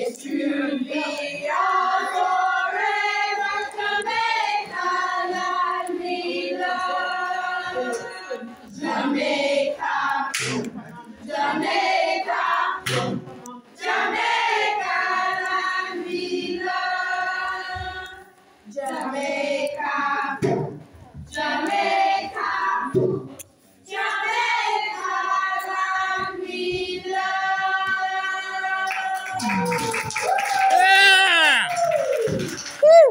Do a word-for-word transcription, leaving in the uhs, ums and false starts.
It's truly our forever Jamaica land we love. Jamaica, Jamaica, Jamaica land we love. Jamaica, Jamaica, Jamaica land we love. Yeah! Woo!